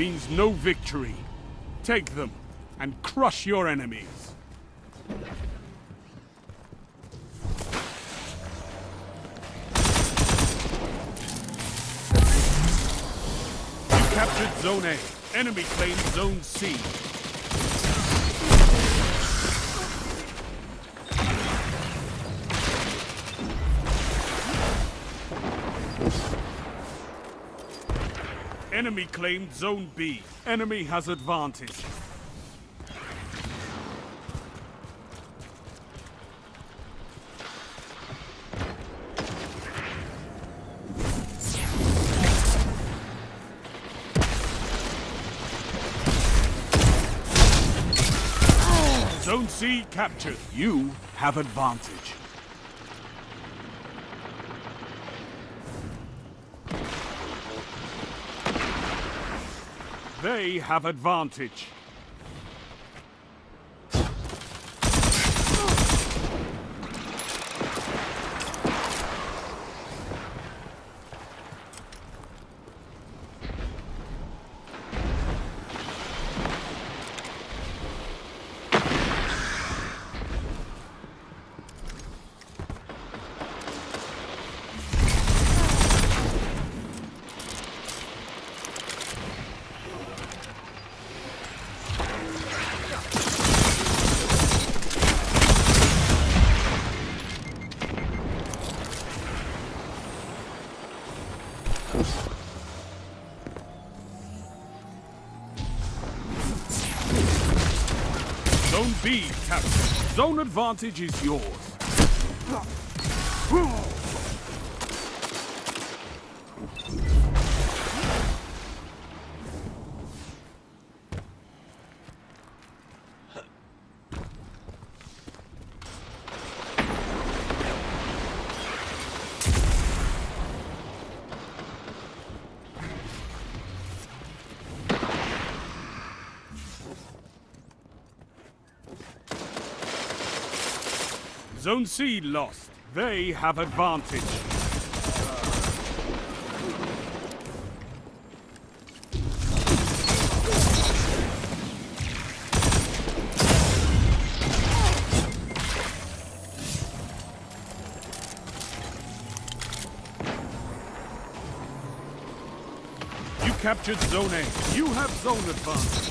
means no victory. Take them and crush your enemies. You captured Zone A. Enemy claimed Zone C. Enemy claimed Zone B. Enemy has advantage. Zone C captured. You have advantage. They have advantage. Zone B captured. Zone advantage is yours. Zone C lost. They have advantage. You captured Zone A. You have zone advantage.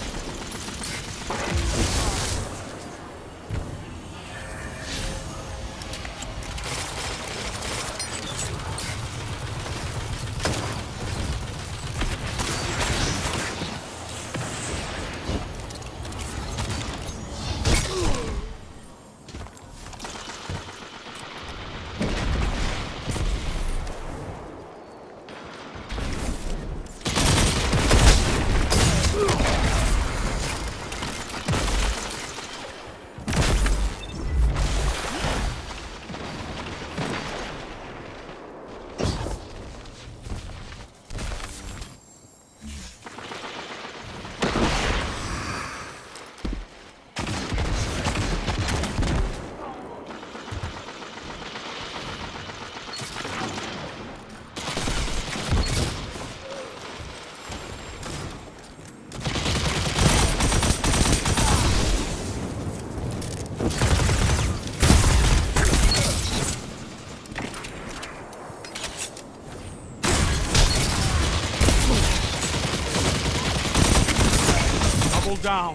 Down.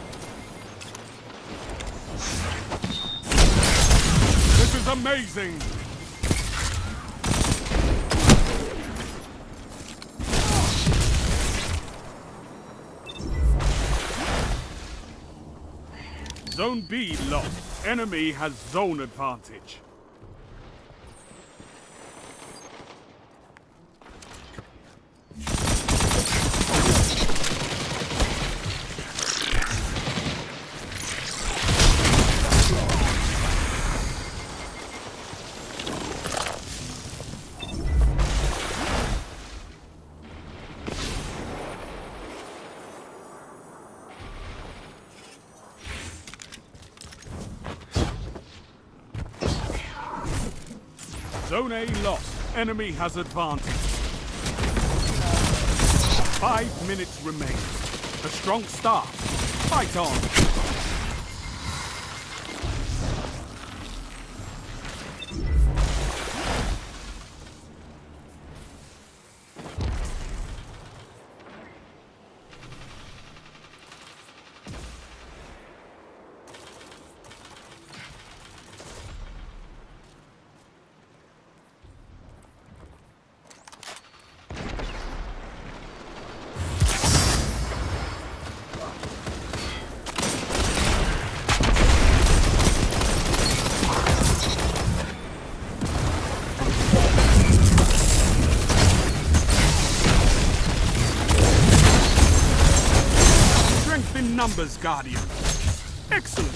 This is amazing. Zone B lost. Enemy has zone advantage. Zone A lost. Enemy has advantage. 5 minutes remain. A strong start. Fight on. Numbers, Guardian. Excellent.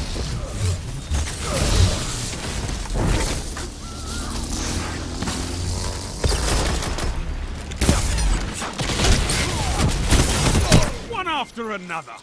One after another.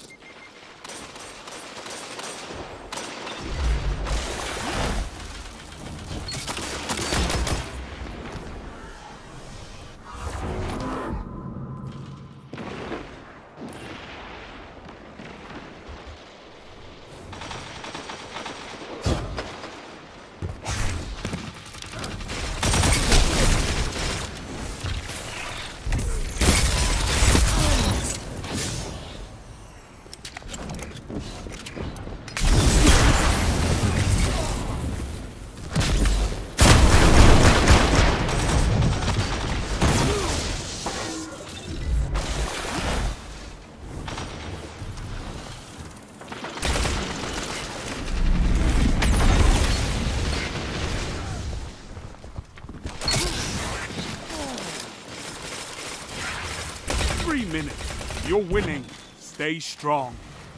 Minutes. You're winning. Stay strong.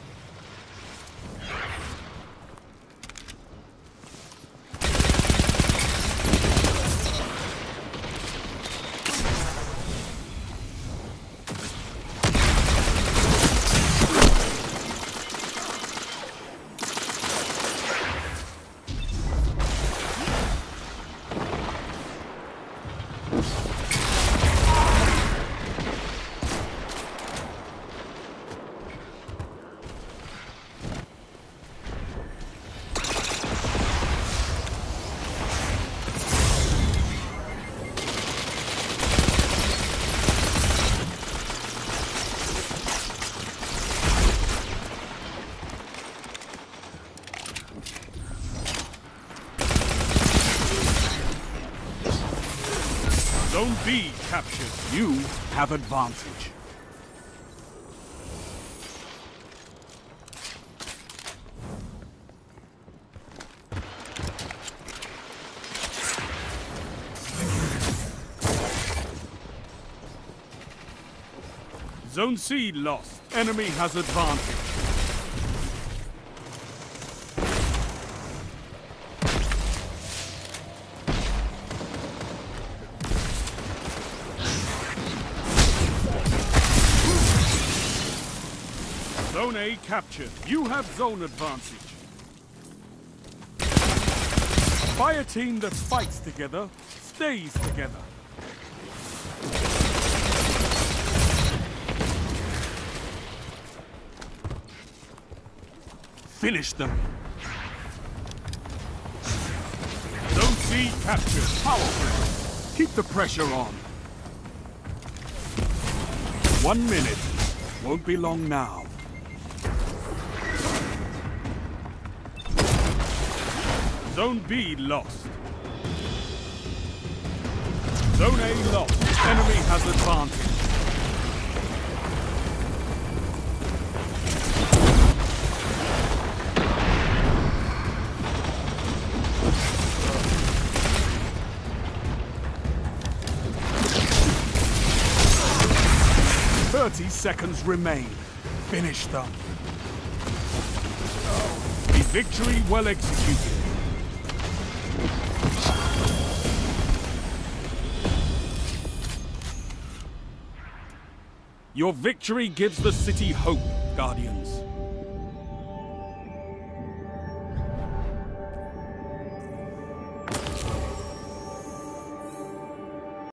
Zone B captured. You have advantage. Zone C lost. Enemy has advantage. Zone A captured. You have zone advantage. Fire team that fights together stays together. Finish them. Zone C captured. Powerful. Keep the pressure on. 1 minute. Won't be long now. Zone B lost. Zone A lost. Enemy has advantage. "30 seconds remain. Finish them." A victory well executed. Your victory gives the city hope, Guardians.